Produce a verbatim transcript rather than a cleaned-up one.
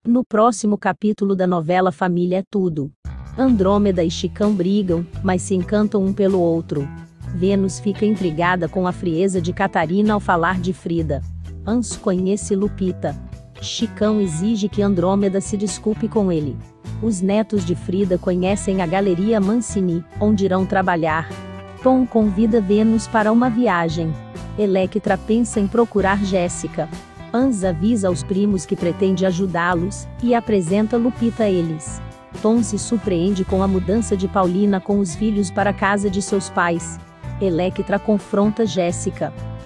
No próximo capítulo da novela Família é Tudo, Andrômeda e Chicão brigam, mas se encantam um pelo outro. Vênus fica intrigada com a frieza de Catarina ao falar de Frida. Anso conhece Lupita. Chicão exige que Andrômeda se desculpe com ele. Os netos de Frida conhecem a Galeria Mancini, onde irão trabalhar. Tom convida Vênus para uma viagem. Electra pensa em procurar Jéssica. Ans avisa aos primos que pretende ajudá-los, e apresenta Lupita a eles. Tom se surpreende com a mudança de Paulina com os filhos para a casa de seus pais. Electra confronta Jéssica.